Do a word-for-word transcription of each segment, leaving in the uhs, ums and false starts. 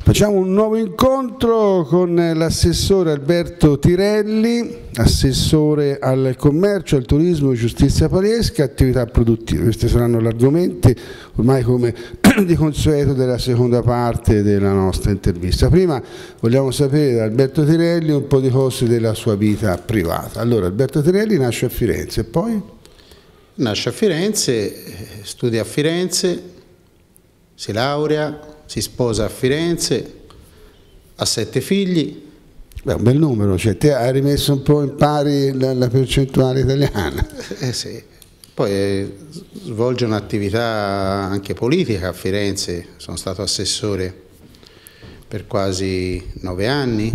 Facciamo un nuovo incontro con l'assessore Alberto Tirelli, assessore al commercio, al turismo, giustizia pariesca e attività produttive. Questi saranno gli argomenti, ormai come di consueto, della seconda parte della nostra intervista. Prima vogliamo sapere da Alberto Tirelli un po' di cose della sua vita privata. Allora, Alberto Tirelli nasce a Firenze e poi? Nasce a Firenze, studia a Firenze, si laurea, si sposa a Firenze, ha sette figli. Beh, un bel numero, cioè te hai rimesso un po' in pari la, la percentuale italiana. Eh sì. Poi eh, svolge un'attività anche politica a Firenze, sono stato assessore per quasi nove anni,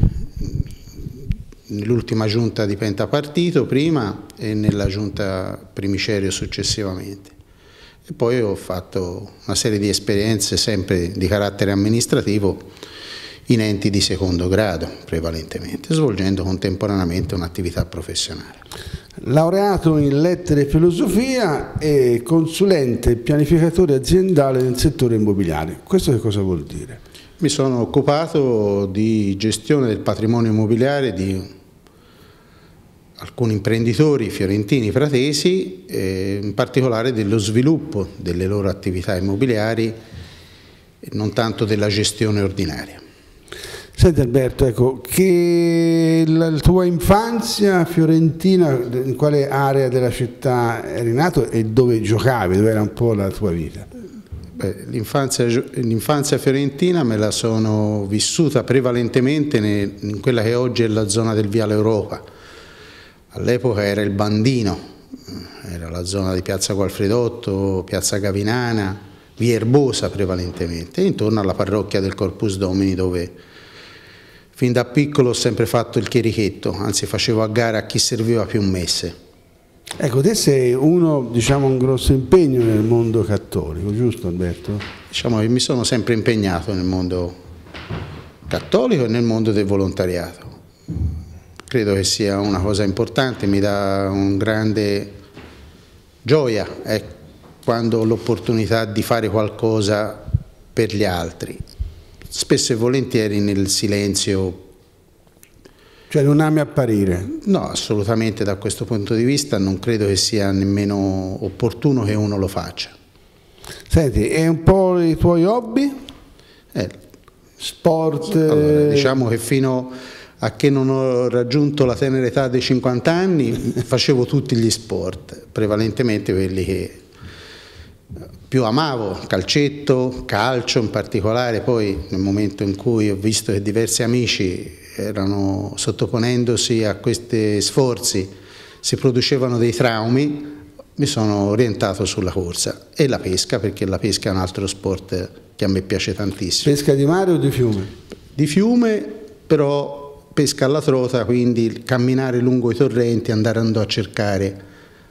nell'ultima giunta di pentapartito prima e nella giunta Primicerio successivamente. E poi ho fatto una serie di esperienze sempre di carattere amministrativo in enti di secondo grado prevalentemente, svolgendo contemporaneamente un'attività professionale. Laureato in lettere e filosofia e consulente pianificatore aziendale nel settore immobiliare. Questo che cosa vuol dire? Mi sono occupato di gestione del patrimonio immobiliare di alcuni imprenditori fiorentini pratesi, eh, in particolare dello sviluppo delle loro attività immobiliari e non tanto della gestione ordinaria. Senti Alberto, ecco, che la tua infanzia fiorentina, in quale area della città eri nato e dove giocavi, dove era un po' la tua vita? L'infanzia fiorentina me la sono vissuta prevalentemente in quella che oggi è la zona del Viale Europa. All'epoca era il Bandino, era la zona di Piazza Gualfredotto, Piazza Gavinana, Via Erbosa prevalentemente, e intorno alla parrocchia del Corpus Domini, dove fin da piccolo ho sempre fatto il chierichetto, anzi facevo a gara a chi serviva più messe. Ecco, te sei uno, diciamo, un grosso impegno nel mondo cattolico, giusto Alberto? Diciamo che mi sono sempre impegnato nel mondo cattolico e nel mondo del volontariato. Credo che sia una cosa importante, mi dà un grande gioia eh, quando ho l'opportunità di fare qualcosa per gli altri, spesso e volentieri nel silenzio. Cioè non ami apparire? No, assolutamente, da questo punto di vista non credo che sia nemmeno opportuno che uno lo faccia. Senti, e un po' i tuoi hobby? Eh, Sport? Allora, diciamo che fino a che non ho raggiunto la tenera età dei cinquanta anni facevo tutti gli sport, prevalentemente quelli che più amavo, calcetto, calcio in particolare. Poi nel momento in cui ho visto che diversi amici erano sottoponendosi a questi sforzi, si producevano dei traumi, mi sono orientato sulla corsa e la pesca, perché la pesca è un altro sport che a me piace tantissimo. Pesca di mare o di fiume? Di fiume, però pesca alla trota, quindi camminare lungo i torrenti, andando a cercare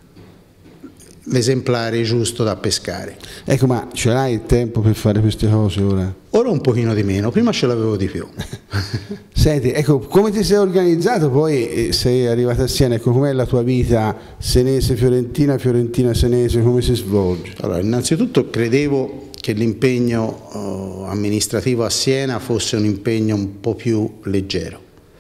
l'esemplare giusto da pescare. Ecco, ma ce l'hai il tempo per fare queste cose ora? Ora un pochino di meno, prima ce l'avevo di più. Senti, ecco, come ti sei organizzato poi, sei arrivato a Siena, ecco, com'è la tua vita senese-fiorentina, fiorentina-senese, come si svolge? Allora, innanzitutto credevo che l'impegno oh, amministrativo a Siena fosse un impegno un po' più leggero.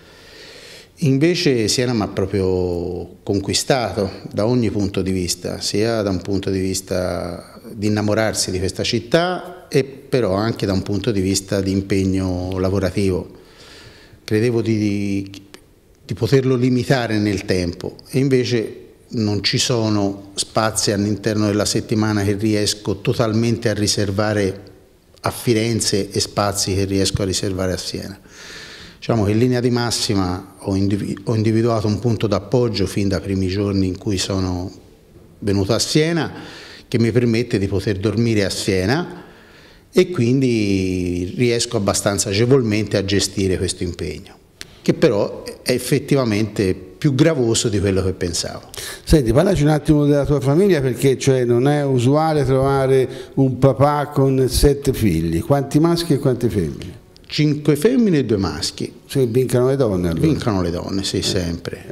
Invece Siena mi ha proprio conquistato da ogni punto di vista, sia da un punto di vista di innamorarsi di questa città e però anche da un punto di vista di impegno lavorativo. Credevo di, di poterlo limitare nel tempo e invece non ci sono spazi all'interno della settimana che riesco totalmente a riservare a Firenze e spazi che riesco a riservare a Siena. Diciamo che in linea di massima ho individuato un punto d'appoggio fin dai primi giorni in cui sono venuto a Siena, che mi permette di poter dormire a Siena e quindi riesco abbastanza agevolmente a gestire questo impegno, che però è effettivamente più gravoso di quello che pensavo. Senti, parlaci un attimo della tua famiglia, perché cioè, non è usuale trovare un papà con sette figli. Quanti maschi e quante femmine? Cinque femmine e due maschi. Cioè, vincano le donne allora? Vincano le donne, sì, eh, sempre.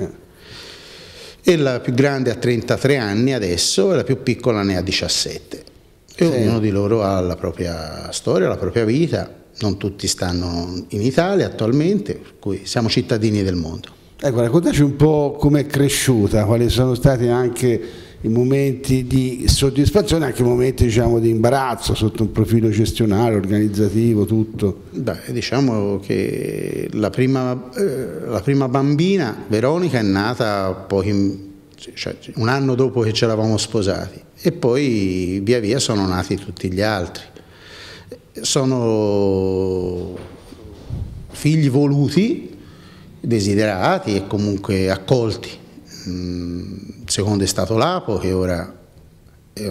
Eh. E la più grande ha trentatré anni adesso e la più piccola ne ha diciassette. E sì. Ognuno di loro ha la propria storia, la propria vita. non tutti stanno in Italia attualmente, per cui siamo cittadini del mondo. Ecco, raccontaci un po' come è cresciuta, quali sono stati anche i momenti di soddisfazione, anche i momenti, diciamo, di imbarazzo sotto un profilo gestionale, organizzativo, tutto. Beh, diciamo che la prima, eh, la prima bambina, Veronica, è nata poi, cioè, un anno dopo che ci eravamo sposati, e poi via via sono nati tutti gli altri. Sono figli voluti, desiderati e comunque accolti. Il secondo è stato Lapo, che ora è,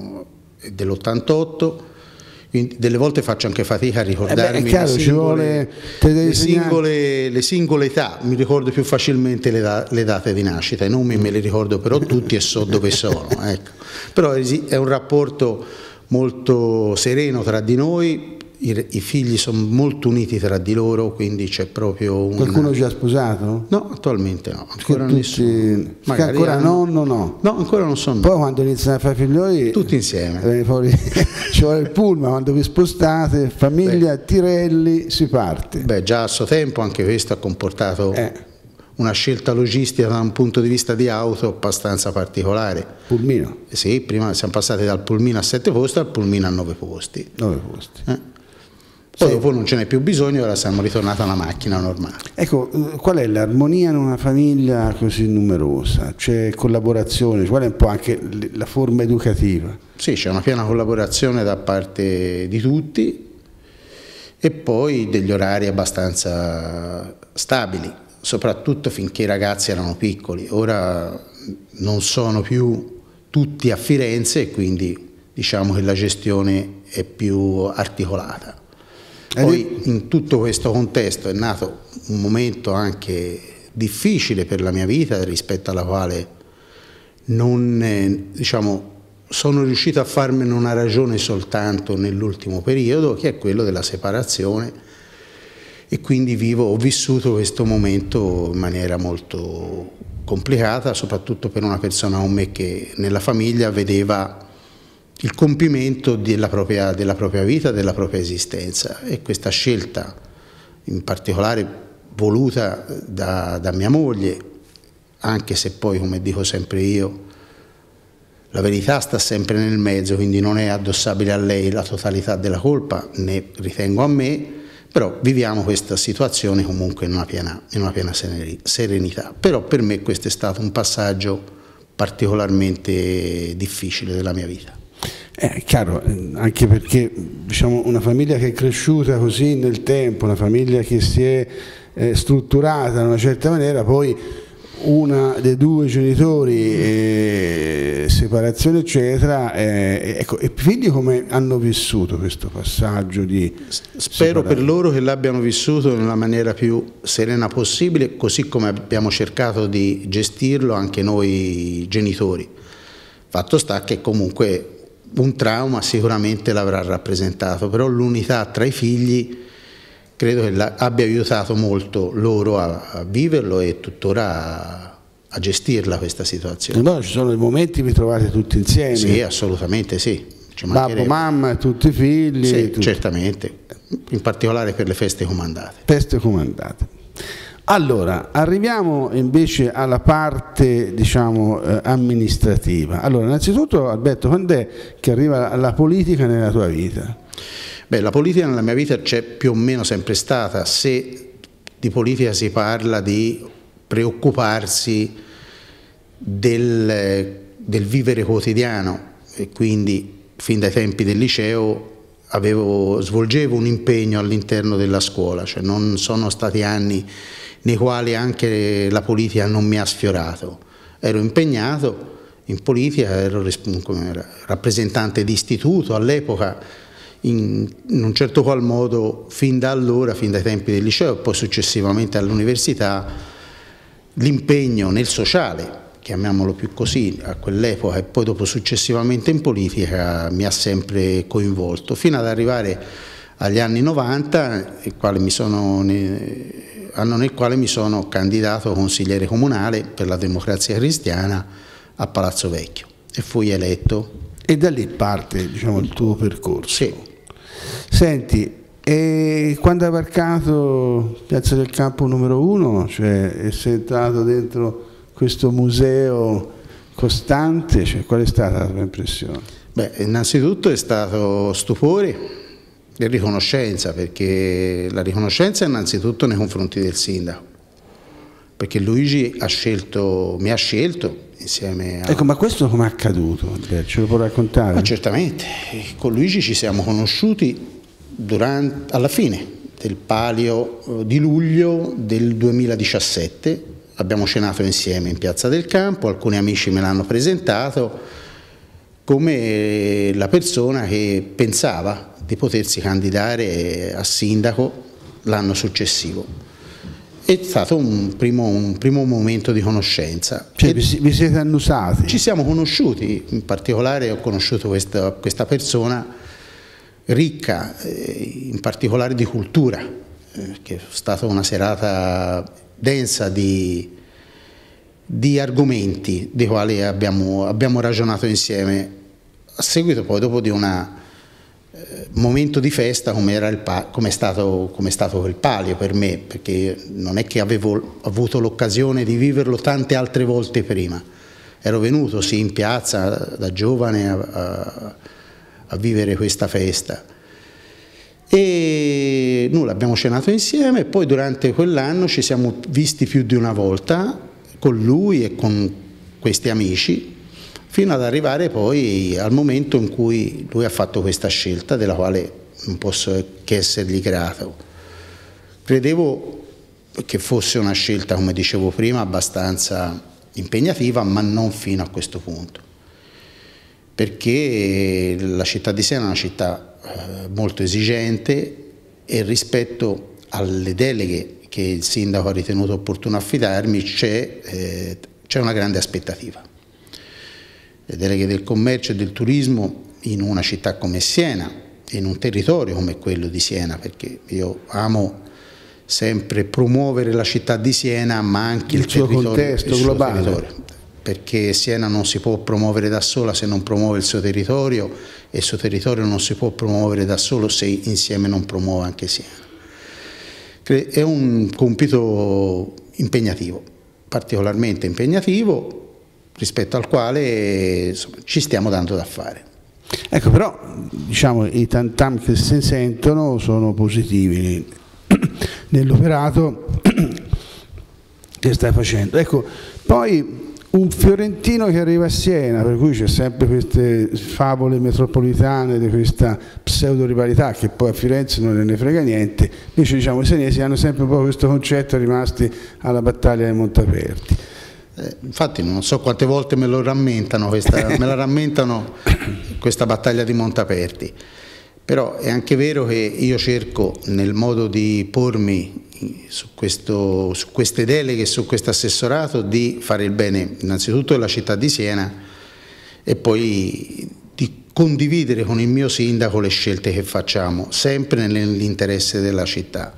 è dell'ottantotto, quindi delle volte faccio anche fatica a ricordarmi eh beh, chiaro, le, singole, le, singole, le singole età, mi ricordo più facilmente le, da, le date di nascita, i nomi me li ricordo però tutti e so dove sono, ecco. Però è un rapporto molto sereno tra di noi. I, I figli sono molto uniti tra di loro, quindi c'è proprio un... Qualcuno ci ha sposato? No, attualmente no, ancora tutti... nessuno. Magari ancora hanno... nonno no? No, ancora non sono. Poi quando iniziano a fare figlioli... Tutti insieme. Fuori... ci vuole il pullman, quando vi spostate, famiglia, beh, Tirelli, si parte. Beh, già a suo tempo anche questo ha comportato... Eh. una scelta logistica da un punto di vista di auto abbastanza particolare. Pulmino? Sì, prima siamo passati dal pulmino a sette posti al pulmino a nove posti. Nove posti. Eh? Poi sì. Dopo non ce n'è più bisogno, ora siamo ritornati a una macchina normale. Ecco, qual è l'armonia in una famiglia così numerosa? C'è collaborazione, qual è un po' anche la forma educativa? Sì, c'è una piena collaborazione da parte di tutti e poi degli orari abbastanza stabili, soprattutto finché i ragazzi erano piccoli. Ora non sono più tutti a Firenze e quindi diciamo che la gestione è più articolata. Poi in tutto questo contesto è nato un momento anche difficile per la mia vita, rispetto alla quale non, eh, diciamo, sono riuscito a farmene una ragione soltanto nell'ultimo periodo, che è quello della separazione, e quindi vivo, ho vissuto questo momento in maniera molto complicata, soprattutto per una persona come me che nella famiglia vedeva il compimento della propria, della propria vita, della propria esistenza, e questa scelta in particolare voluta da, da mia moglie, anche se poi, come dico sempre io, la verità sta sempre nel mezzo, quindi non è addossabile a lei la totalità della colpa, ne ritengo a me, però viviamo questa situazione comunque in una piena, in una piena serenità. Però per me questo è stato un passaggio particolarmente difficile della mia vita. È chiaro, anche perché diciamo, una famiglia che è cresciuta così nel tempo, una famiglia che si è eh, strutturata in una certa maniera, poi una dei due genitori, eh, separazione eccetera, eh, ecco, e i figli come hanno vissuto questo passaggio di Spero per loro che l'abbiano vissuto nella maniera più serena possibile, così come abbiamo cercato di gestirlo anche noi genitori. Fatto sta che comunque un trauma sicuramente l'avrà rappresentato, però l'unità tra i figli credo che abbia aiutato molto loro a, a viverlo e tuttora a, a gestirla questa situazione. No, ci sono i momenti che vi trovate tutti insieme? Sì, assolutamente sì. Babbo, mamma, tutti i figli? Sì, tutti. Certamente, in particolare per le feste comandate. Feste comandate. Allora, arriviamo invece alla parte, diciamo, eh, amministrativa. Allora, innanzitutto, Alberto, quando è che arriva la politica nella tua vita? Beh, la politica nella mia vita c'è più o meno sempre stata. Se di politica si parla di preoccuparsi del, del vivere quotidiano, e quindi fin dai tempi del liceo avevo, svolgevo un impegno all'interno della scuola, cioè non sono stati anni nei quali anche la politica non mi ha sfiorato. Ero impegnato in politica, ero rappresentante di istituto all'epoca, in, in un certo qual modo fin da allora, fin dai tempi del liceo e poi successivamente all'università, l'impegno nel sociale, chiamiamolo più così, a quell'epoca e poi dopo successivamente in politica mi ha sempre coinvolto, fino ad arrivare agli anni novanta, il quale mi sono, anno nel quale mi sono candidato consigliere comunale per la Democrazia Cristiana a Palazzo Vecchio e fui eletto. E da lì parte, diciamo, il tuo percorso. Sì. Senti, E quando hai varcato Piazza del Campo numero uno, cioè e sei entrato dentro questo museo costante, cioè, qual è stata la tua impressione? Beh, innanzitutto è stato stupore e riconoscenza, perché la riconoscenza è innanzitutto nei confronti del sindaco, perché Luigi ha scelto, mi ha scelto insieme a... Ecco, ma questo come è accaduto? Ce lo può raccontare? Ma certamente, con Luigi ci siamo conosciuti durante, alla fine del Palio di luglio del duemiladiciassette, abbiamo cenato insieme in Piazza del Campo, alcuni amici me l'hanno presentato come la persona che pensava di potersi candidare a sindaco l'anno successivo. È stato un primo, un primo momento di conoscenza. Cioè, vi, vi siete annusati? Ci siamo conosciuti, in particolare ho conosciuto questa, questa persona ricca, eh, in particolare di cultura, eh, che è stata una serata densa di, di argomenti dei quali abbiamo, abbiamo ragionato insieme. A seguito poi, dopo di un eh, momento di festa come era il come è stato, come è stato quel Palio per me, perché non è che avevo avuto l'occasione di viverlo tante altre volte prima. Ero venuto sì in piazza da giovane a, a, a vivere questa festa. E nulla, abbiamo cenato insieme e poi durante quell'anno ci siamo visti più di una volta con lui e con questi amici, fino ad arrivare poi al momento in cui lui ha fatto questa scelta, della quale non posso che essergli grato. Credevo che fosse una scelta, come dicevo prima, abbastanza impegnativa, ma non fino a questo punto, perché la città di Siena è una città eh, molto esigente e rispetto alle deleghe che il sindaco ha ritenuto opportuno affidarmi c'è eh, c'è una grande aspettativa. Le deleghe del commercio e del turismo in una città come Siena, in un territorio come quello di Siena, perché io amo sempre promuovere la città di Siena, ma anche il, il suo territorio, contesto il globale. Suo territorio, perché Siena non si può promuovere da sola se non promuove il suo territorio e il suo territorio non si può promuovere da solo se insieme non promuove anche Siena. È un compito impegnativo, particolarmente impegnativo, rispetto al quale insomma, ci stiamo dando da fare. Ecco, però diciamo, i tantam che si sentono sono positivi nell'operato che stai facendo. Ecco, poi un fiorentino che arriva a Siena, per cui c'è sempre queste favole metropolitane di questa pseudo rivalità che poi a Firenze non ne frega niente, invece diciamo i senesi hanno sempre un po' questo concetto rimasti alla battaglia di Montaperti. Eh, infatti non so quante volte me lo rammentano questa, me la rammentano questa battaglia di Montaperti, però è anche vero che io cerco nel modo di pormi su, questo, su queste deleghe, su questo assessorato, di fare il bene innanzitutto della città di Siena e poi di condividere con il mio sindaco le scelte che facciamo, sempre nell'interesse della città.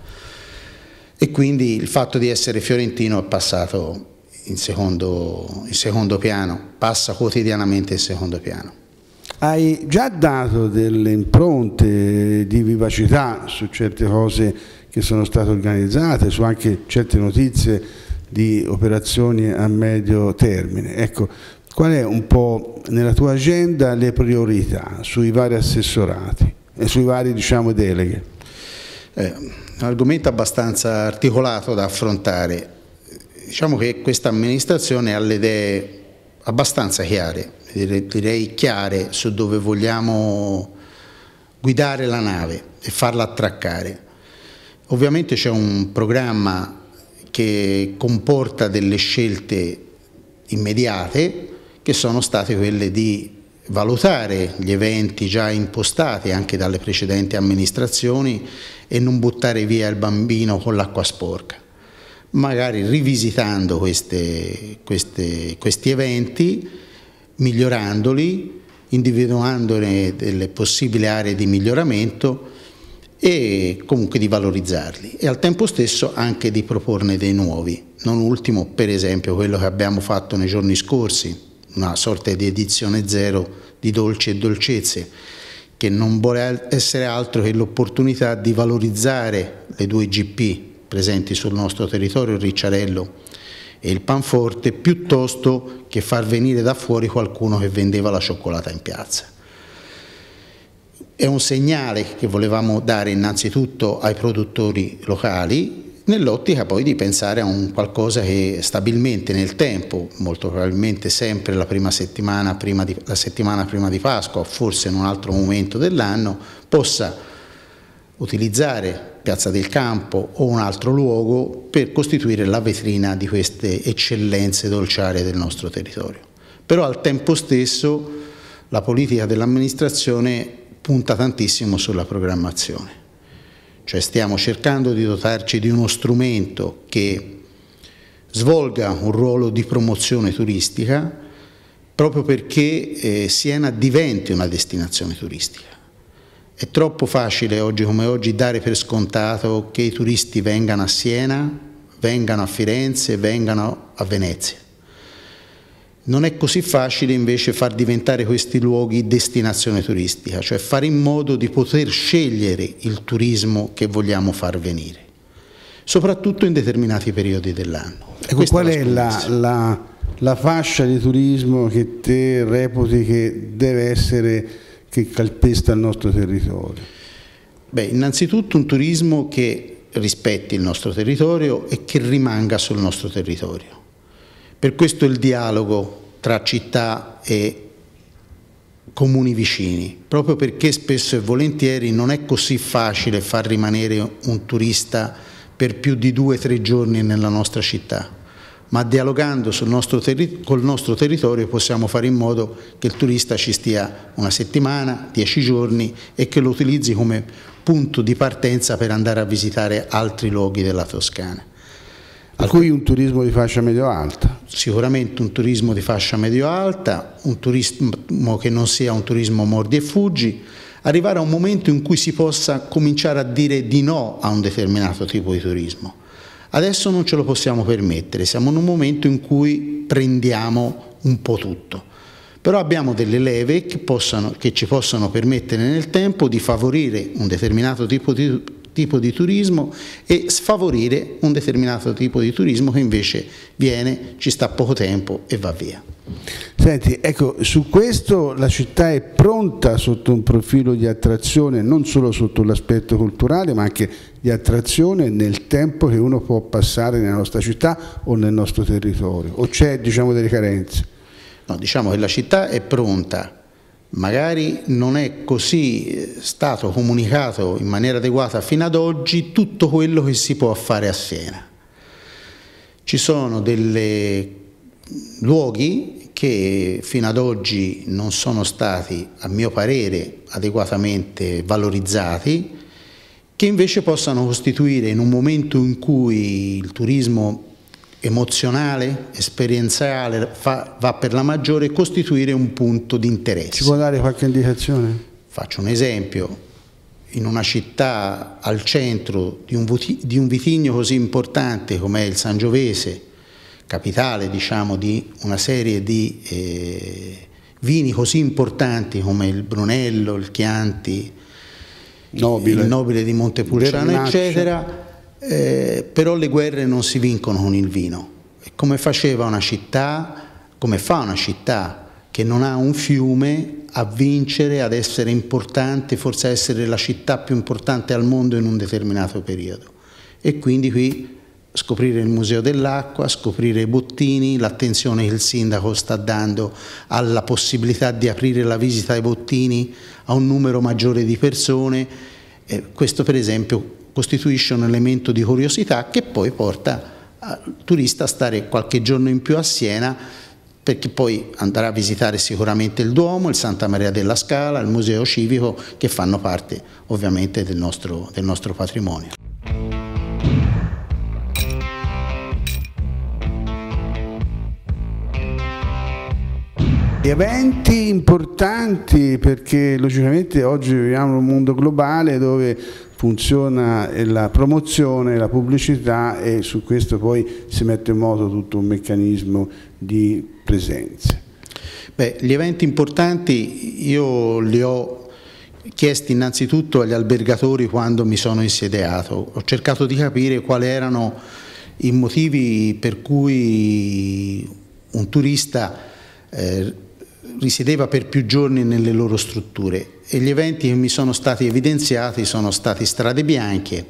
E quindi il fatto di essere fiorentino è passato in secondo, in secondo piano, passa quotidianamente in secondo piano. Hai già dato delle impronte di vivacità su certe cose che sono state organizzate, su anche certe notizie di operazioni a medio termine. Ecco, qual è un po' nella tua agenda le priorità sui vari assessorati e sui vari, diciamo, deleghe? Eh, un argomento abbastanza articolato da affrontare. Diciamo che questa amministrazione ha le idee abbastanza chiare, direi chiare su dove vogliamo guidare la nave e farla attraccare. Ovviamente c'è un programma che comporta delle scelte immediate che sono state quelle di valutare gli eventi già impostati anche dalle precedenti amministrazioni e non buttare via il bambino con l'acqua sporca, magari rivisitando queste, queste, questi eventi, migliorandoli, individuandone delle possibili aree di miglioramento e comunque di valorizzarli e al tempo stesso anche di proporne dei nuovi. Non ultimo, per esempio, quello che abbiamo fatto nei giorni scorsi, una sorta di edizione zero di dolci e dolcezze, che non vuole essere altro che l'opportunità di valorizzare le due G P presenti sul nostro territorio, il Ricciarello e il Panforte, piuttosto che far venire da fuori qualcuno che vendeva la cioccolata in piazza. È un segnale che volevamo dare innanzitutto ai produttori locali, nell'ottica poi di pensare a un qualcosa che stabilmente nel tempo, molto probabilmente sempre la prima settimana prima di, la settimana prima di Pasqua, forse in un altro momento dell'anno, possa utilizzare Piazza del Campo o un altro luogo per costituire la vetrina di queste eccellenze dolciarie del nostro territorio. Però al tempo stesso la politica dell'amministrazione punta tantissimo sulla programmazione. Cioè stiamo cercando di dotarci di uno strumento che svolga un ruolo di promozione turistica proprio perché eh, Siena diventi una destinazione turistica. È troppo facile oggi come oggi dare per scontato che i turisti vengano a Siena, vengano a Firenze, vengano a Venezia. Non è così facile invece far diventare questi luoghi destinazione turistica, cioè fare in modo di poter scegliere il turismo che vogliamo far venire, soprattutto in determinati periodi dell'anno. Ecco, qual è la, la, la fascia di turismo che te reputi che deve essere, che calpesta il nostro territorio? Beh, innanzitutto un turismo che rispetti il nostro territorio e che rimanga sul nostro territorio. Per questo il dialogo tra città e comuni vicini, proprio perché spesso e volentieri non è così facile far rimanere un turista per più di due o tre giorni nella nostra città, ma dialogando sul nostro col nostro territorio possiamo fare in modo che il turista ci stia una settimana, dieci giorni e che lo utilizzi come punto di partenza per andare a visitare altri luoghi della Toscana. Per cui un turismo di fascia medio-alta? Sicuramente un turismo di fascia medio-alta, un turismo che non sia un turismo mordi e fuggi, arrivare a un momento in cui si possa cominciare a dire di no a un determinato tipo di turismo. Adesso non ce lo possiamo permettere, siamo in un momento in cui prendiamo un po' tutto, però abbiamo delle leve che, possano, che ci possono permettere nel tempo di favorire un determinato tipo di tipo di turismo e sfavorire un determinato tipo di turismo che invece viene, ci sta poco tempo e va via. Senti, ecco, su questo la città è pronta sotto un profilo di attrazione, non solo sotto l'aspetto culturale, ma anche di attrazione nel tempo che uno può passare nella nostra città o nel nostro territorio, o c'è, diciamo, delle carenze? No, diciamo che la città è pronta. Magari non è così stato comunicato in maniera adeguata fino ad oggi tutto quello che si può fare a Siena. Ci sono dei luoghi che fino ad oggi non sono stati, a mio parere, adeguatamente valorizzati, che invece possano costituire, in un momento in cui il turismo emozionale, esperienziale fa, va per la maggiore, costituire un punto di interesse. Ci può dare qualche indicazione? Faccio un esempio: in una città al centro di un, di un vitigno così importante come è il Sangiovese, capitale diciamo di una serie di eh, vini così importanti come il Brunello, il Chianti, Nobile, il Nobile di Montepulciano, Vernaccia, eccetera. Eh, però le guerre non si vincono con il vino. Come faceva una città, come fa una città che non ha un fiume a vincere, ad essere importante, forse a essere la città più importante al mondo in un determinato periodo. E quindi qui scoprire il Museo dell'Acqua, scoprire i bottini, l'attenzione che il sindaco sta dando alla possibilità di aprire la visita ai bottini a un numero maggiore di persone, eh, questo per esempio costituisce un elemento di curiosità che poi porta al turista a stare qualche giorno in più a Siena, perché poi andrà a visitare sicuramente il Duomo, il Santa Maria della Scala, il Museo Civico, che fanno parte ovviamente del nostro, del nostro patrimonio. Eventi importanti, perché logicamente oggi viviamo in un mondo globale dove funziona la promozione, la pubblicità, e su questo poi si mette in moto tutto un meccanismo di presenze. Beh, gli eventi importanti io li ho chiesti innanzitutto agli albergatori quando mi sono insediato, ho cercato di capire quali erano i motivi per cui un turista eh, risiedeva per più giorni nelle loro strutture, e gli eventi che mi sono stati evidenziati sono stati Strade Bianche,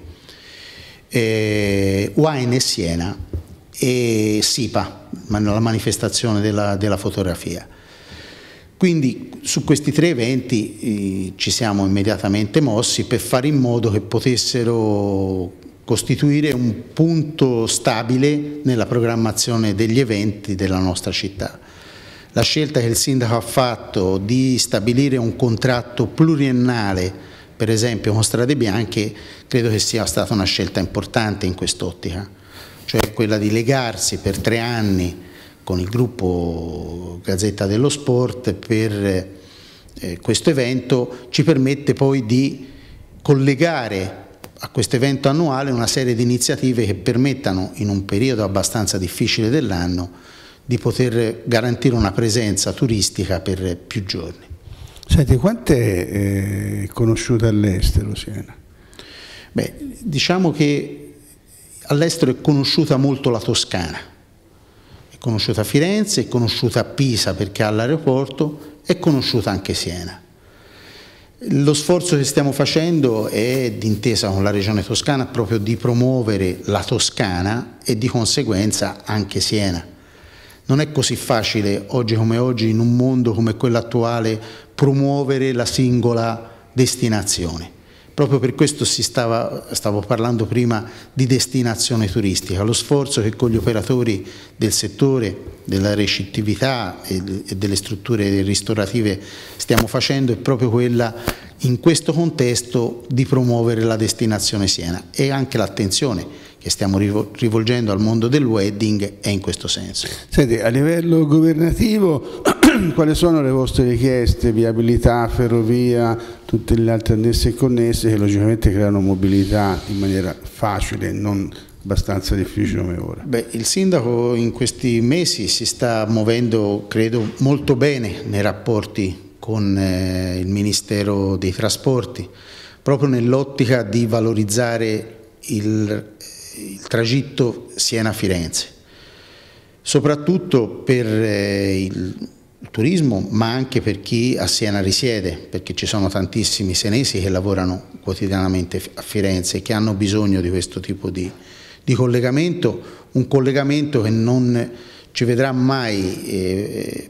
eh, Wine e Siena e SIPA, la manifestazione della, della fotografia. Quindi su questi tre eventi eh, ci siamo immediatamente mossi per fare in modo che potessero costituire un punto stabile nella programmazione degli eventi della nostra città. La scelta che il sindaco ha fatto di stabilire un contratto pluriennale, per esempio con Strade Bianche, credo che sia stata una scelta importante in quest'ottica, cioè quella di legarsi per tre anni con il gruppo Gazzetta dello Sport per eh, questo evento, ci permette poi di collegare a questo evento annuale una serie di iniziative che permettano, in un periodo abbastanza difficile dell'anno, di poter garantire una presenza turistica per più giorni. Senti, quanto è eh, conosciuta all'estero Siena? Beh, diciamo che all'estero è conosciuta molto la Toscana. Conosciuta a Firenze, è conosciuta a Pisa perché ha l'aeroporto, è conosciuta anche Siena. Lo sforzo che stiamo facendo è, d'intesa con la Regione Toscana, proprio di promuovere la Toscana e di conseguenza anche Siena. Non è così facile oggi come oggi, in un mondo come quello attuale, promuovere la singola destinazione. Proprio per questo si stava, stavo parlando prima di destinazione turistica. Lo sforzo che con gli operatori del settore, della recettività e delle strutture ristorative stiamo facendo è proprio quella, in questo contesto, di promuovere la destinazione Siena, e anche l'attenzione che stiamo rivolgendo al mondo del wedding è in questo senso. Senti, a livello governativo quali sono le vostre richieste? Viabilità, ferrovia, tutte le altre annesse e connesse che logicamente creano mobilità in maniera facile, non abbastanza difficile come ora. Beh, il sindaco in questi mesi si sta muovendo, credo, molto bene nei rapporti con eh, il Ministero dei Trasporti, proprio nell'ottica di valorizzare il, il tragitto Siena-Firenze, soprattutto per eh, il turismo, ma anche per chi a Siena risiede, perché ci sono tantissimi senesi che lavorano quotidianamente a Firenze e che hanno bisogno di questo tipo di, di collegamento, un collegamento che non ci vedrà mai eh,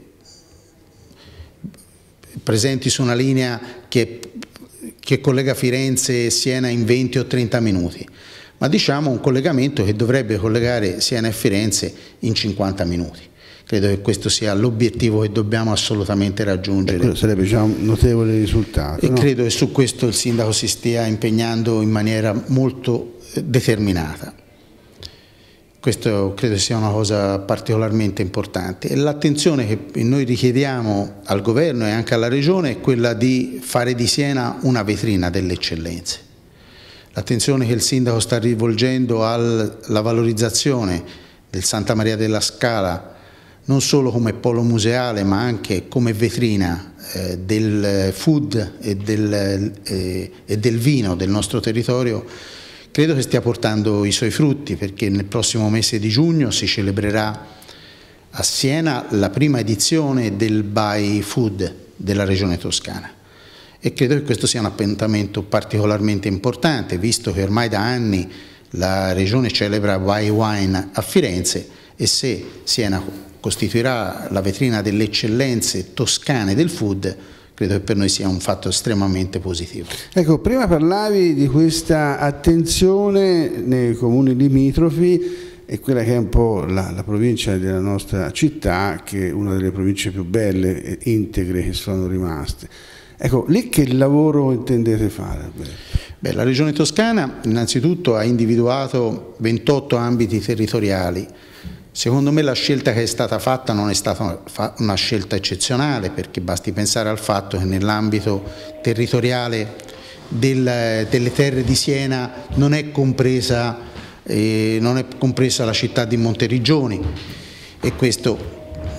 presenti su una linea che, che collega Firenze e Siena in venti o trenta minuti, ma diciamo un collegamento che dovrebbe collegare Siena e Firenze in cinquanta minuti. Credo che questo sia l'obiettivo che dobbiamo assolutamente raggiungere. Quello sarebbe già un notevole risultato. E no? credo che su questo il sindaco si stia impegnando in maniera molto determinata. Questo credo sia una cosa particolarmente importante. E l'attenzione che noi richiediamo al governo e anche alla regione è quella di fare di Siena una vetrina delle eccellenze. L'attenzione che il sindaco sta rivolgendo alla valorizzazione del Santa Maria della Scala, non solo come polo museale ma anche come vetrina eh, del food e del, eh, e del vino del nostro territorio, credo che stia portando i suoi frutti, perché nel prossimo mese di giugno si celebrerà a Siena la prima edizione del By Food della Regione Toscana, e credo che questo sia un appuntamento particolarmente importante, visto che ormai da anni la Regione celebra By Wine a Firenze, e se Siena costituirà la vetrina delle eccellenze toscane del food, credo che per noi sia un fatto estremamente positivo. Ecco, prima parlavi di questa attenzione nei comuni limitrofi e quella che è un po' la, la provincia della nostra città, che è una delle province più belle e integre che sono rimaste. Ecco, lì che lavoro intendete fare? Beh, la Regione Toscana innanzitutto ha individuato ventotto ambiti territoriali. Secondo me la scelta che è stata fatta non è stata una scelta eccezionale, perché basti pensare al fatto che nell'ambito territoriale del, delle terre di Siena non è compresa, eh, non è compresa la città di Monteriggioni, e questo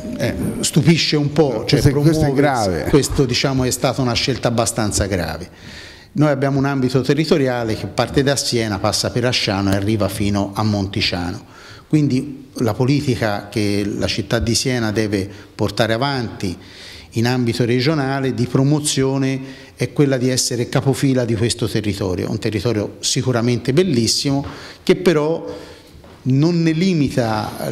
eh, stupisce un po', cioè questo, questo è grave. Questo, diciamo, è stata una scelta abbastanza grave. Noi abbiamo un ambito territoriale che parte da Siena, passa per Asciano e arriva fino a Monticiano. Quindi la politica che la città di Siena deve portare avanti in ambito regionale di promozione è quella di essere capofila di questo territorio, un territorio sicuramente bellissimo che però non ne limita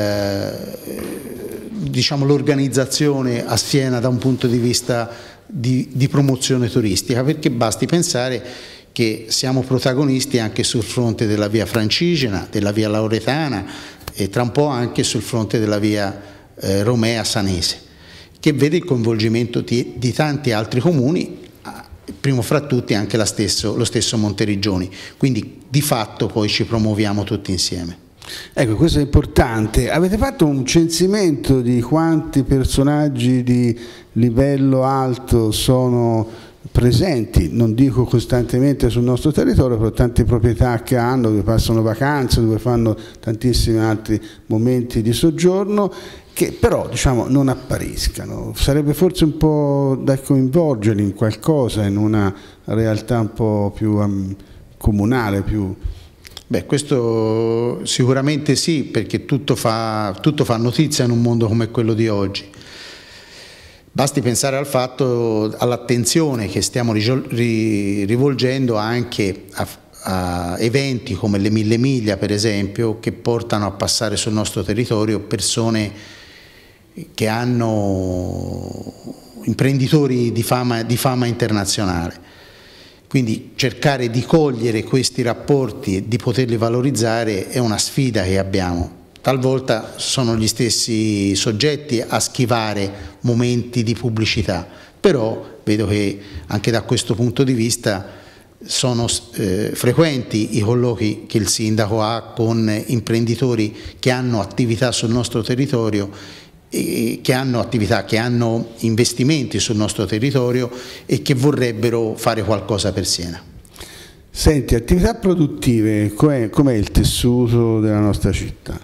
diciamo, l'organizzazione a Siena da un punto di vista di, di promozione turistica, perché basti pensare che siamo protagonisti anche sul fronte della via Francigena, della via Lauretana e tra un po' anche sul fronte della via eh, Romea-Sanese, che vede il coinvolgimento di, di tanti altri comuni, primo fra tutti anche la stesso, lo stesso Monteriggioni, quindi di fatto poi ci promuoviamo tutti insieme. Ecco, questo è importante. Avete fatto un censimento di quanti personaggi di livello alto sono presenti, non dico costantemente sul nostro territorio, però tante proprietà che hanno, dove passano vacanze, dove fanno tantissimi altri momenti di soggiorno, che però diciamo non appariscano. Sarebbe forse un po' da coinvolgerli in qualcosa, in una realtà un po' più um, comunale, più... Beh, questo sicuramente sì, perché tutto fa, tutto fa notizia in un mondo come quello di oggi. Basti pensare al fatto, all'attenzione che stiamo rivolgendo anche a, a eventi come le Mille Miglia, per esempio, che portano a passare sul nostro territorio persone che hanno imprenditori di fama, di fama internazionale. Quindi cercare di cogliere questi rapporti e di poterli valorizzare è una sfida che abbiamo. Talvolta sono gli stessi soggetti a schivare momenti di pubblicità, però vedo che anche da questo punto di vista sono eh, frequenti i colloqui che il sindaco ha con imprenditori che hanno attività sul nostro territorio, e che hanno attività, che hanno investimenti sul nostro territorio e che vorrebbero fare qualcosa per Siena. Senti, attività produttive, com'è com'è il tessuto della nostra città?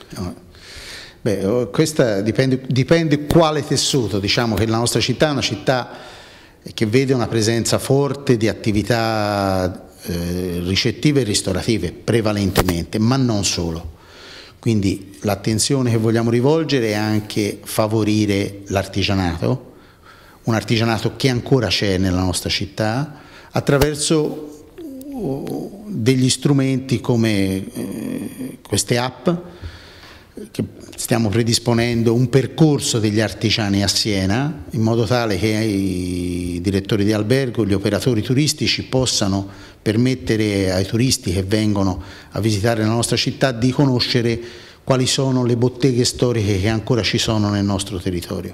Beh, questa dipende, dipende quale tessuto. Diciamo che la nostra città è una città che vede una presenza forte di attività eh, ricettive e ristorative prevalentemente, ma non solo. Quindi l'attenzione che vogliamo rivolgere è anche favorire l'artigianato, un artigianato che ancora c'è nella nostra città, attraverso degli strumenti come eh, queste app, che stiamo predisponendo un percorso degli artigiani a Siena, in modo tale che i direttori di albergo, gli operatori turistici possano permettere ai turisti che vengono a visitare la nostra città di conoscere quali sono le botteghe storiche che ancora ci sono nel nostro territorio.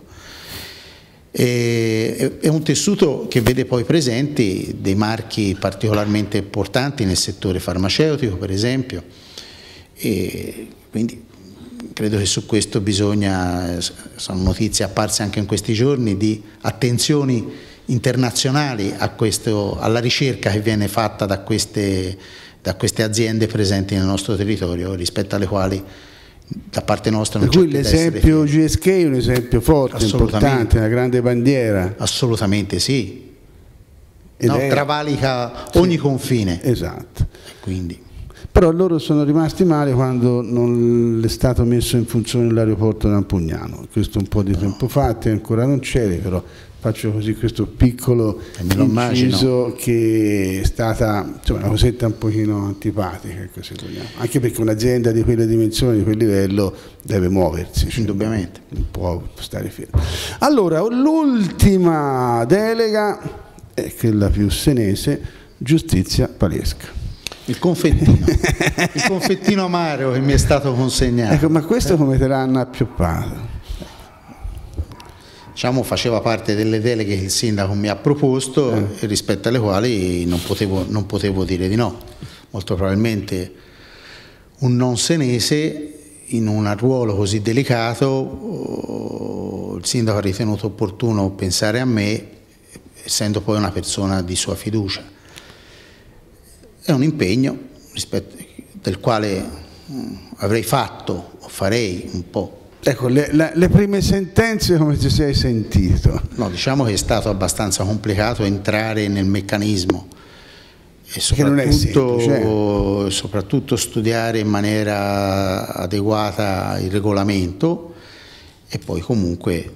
E, è un tessuto che vede poi presenti dei marchi particolarmente importanti nel settore farmaceutico, per esempio, e quindi credo che su questo bisogna, sono notizie apparse anche in questi giorni, di attenzioni internazionali a questo, alla ricerca che viene fatta da queste, da queste aziende presenti nel nostro territorio, rispetto alle quali da parte nostra non c'è più da essere fieri. Per cui l'esempio G S K è un esempio forte, importante, una grande bandiera. Assolutamente sì, no, è... travalica ogni sì, confine. Esatto. Quindi. Però loro sono rimasti male quando non è stato messo in funzione l'aeroporto di Ampugnano. Questo un po' di no. tempo fa, te ancora non c'eri, però faccio così questo piccolo inciso che è stata insomma, una cosetta un pochino antipatica, così vogliamo. Anche perché un'azienda di quelle dimensioni, di quel livello, deve muoversi, cioè indubbiamente non può stare fermo. Allora, l'ultima delega è quella più senese, giustizia Paliesca. Il confettino, il confettino amaro che mi è stato consegnato. Ecco, ma questo come te l'hanno appioppato? Diciamo, faceva parte delle deleghe che il sindaco mi ha proposto eh. e rispetto alle quali non potevo, non potevo dire di no. Molto probabilmente un non senese in un ruolo così delicato, il sindaco ha ritenuto opportuno pensare a me, essendo poi una persona di sua fiducia. È un impegno rispetto, del quale mh, avrei fatto o farei un po' Ecco, le, la, le prime sentenze come ti sei sentito? No, diciamo che è stato abbastanza complicato entrare nel meccanismo e soprattutto, semplice, soprattutto studiare in maniera adeguata il regolamento e poi comunque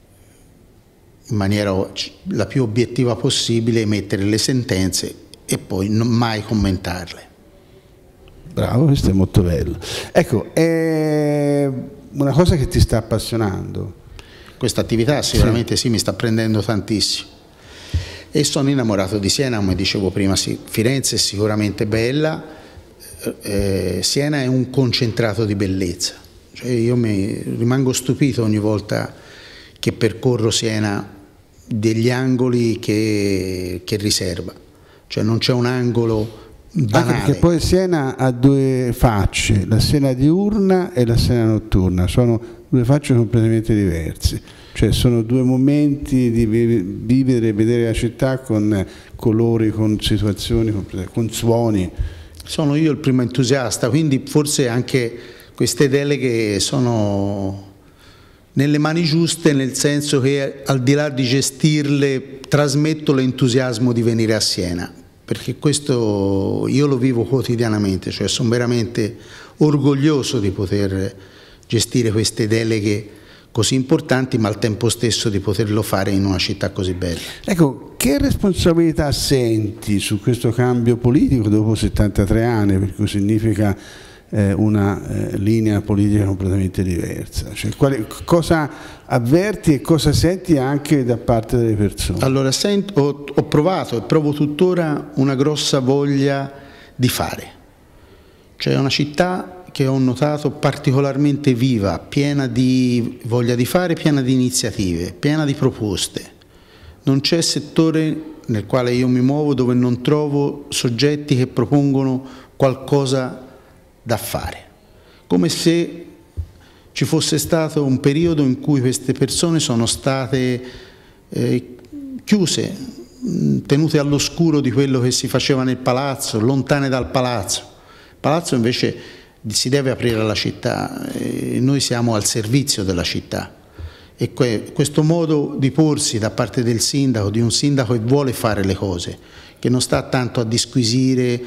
in maniera la più obiettiva possibile emettere le sentenze e poi non mai commentarle. Bravo, questo è molto bello. Ecco, è una cosa che ti sta appassionando? Questa attività sicuramente sì. Sì, mi sta prendendo tantissimo e sono innamorato di Siena, come dicevo prima. Sì, Firenze è sicuramente bella, eh, Siena è un concentrato di bellezza, cioè io mi rimango stupito ogni volta che percorro Siena degli angoli che, che riserva, cioè non c'è un angolo banale. Anche perché poi Siena ha due facce, la Siena diurna e la Siena notturna, sono due facce completamente diverse, cioè sono due momenti di vivere e vedere la città con colori, con situazioni, con suoni. Sono io il primo entusiasta, quindi forse anche queste deleghe sono nelle mani giuste, nel senso che al di là di gestirle trasmetto l'entusiasmo di venire a Siena, perché questo io lo vivo quotidianamente, cioè sono veramente orgoglioso di poter gestire queste deleghe così importanti, ma al tempo stesso di poterlo fare in una città così bella. Ecco, che responsabilità senti su questo cambio politico dopo settantatré anni, per cui significa eh, una eh, linea politica completamente diversa? Cioè, quali, cosa avverti e cosa senti anche da parte delle persone? Allora, sento, ho, ho provato e provo tuttora una grossa voglia di fare. Cioè una città che ho notato particolarmente viva, piena di voglia di fare, piena di iniziative, piena di proposte. Non c'è settore nel quale io mi muovo dove non trovo soggetti che propongono qualcosa da fare, come se ci fosse stato un periodo in cui queste persone sono state eh, chiuse, tenute all'oscuro di quello che si faceva nel palazzo, lontane dal palazzo. Il palazzo invece si deve aprire alla città e noi siamo al servizio della città e que questo modo di porsi da parte del sindaco, di un sindaco che vuole fare le cose, che non sta tanto a disquisire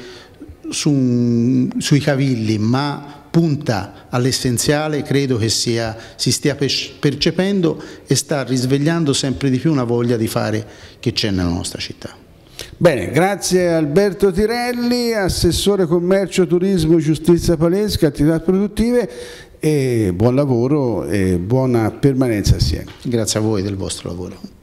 su, sui cavilli, ma punta all'essenziale, credo che sia, si stia percependo e sta risvegliando sempre di più una voglia di fare che c'è nella nostra città. Bene, grazie a Alberto Tirelli, assessore commercio, turismo, giustizia Palesca, attività produttive, e buon lavoro e buona permanenza a Siena. Grazie a voi del vostro lavoro.